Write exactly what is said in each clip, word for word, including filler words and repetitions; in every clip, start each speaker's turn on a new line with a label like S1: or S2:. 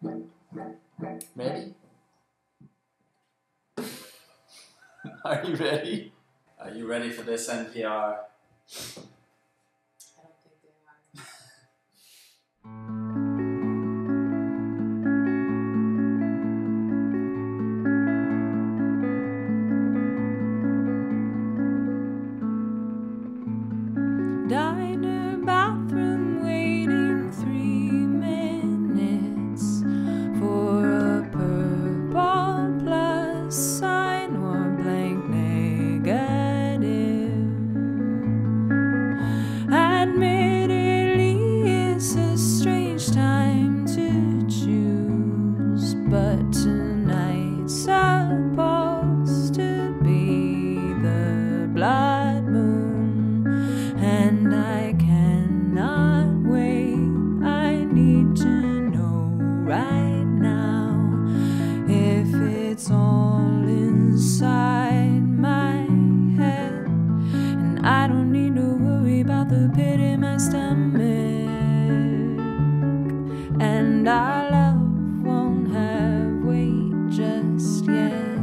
S1: Ready? Are you ready? Are you ready for this N P R?
S2: I don't think they are.
S3: Diner, bathroom, waiting three minutes for a purple plus sign or blank negative. Admittedly, it's a strange time to choose, but tonight's supposed to be the blood moon, and I cannot wait. I need to know right now if it's all inside my head, and I don't need to worry about the pit in my stomach, and our love won't have weight just yet.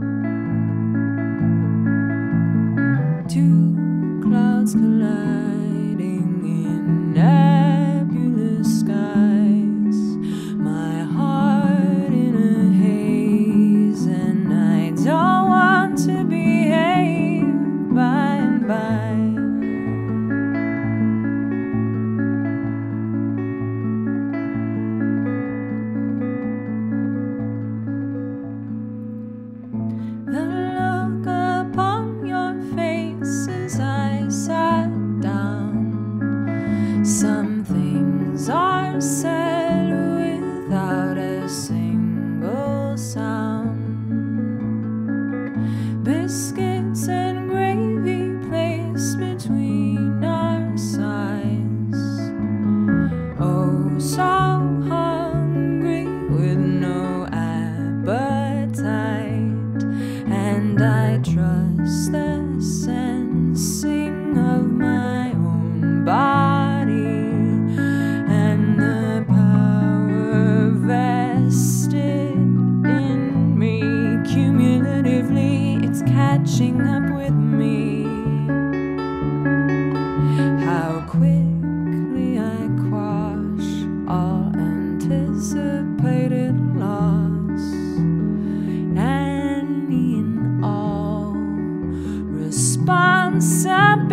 S3: Two clouds colliding in nebulous skies, my heart in a haze, and I don't want to behave by and by. The look upon your face as I sat down, some things are said without a single sound. Biscuits and gravy placed between our sides. Oh, so hungry with no appetite, and I trust the sensing of my own body and the power vested in me. Cumulatively, it's catching up with me. How quickly I quash all anticipated loss, and in all responsibility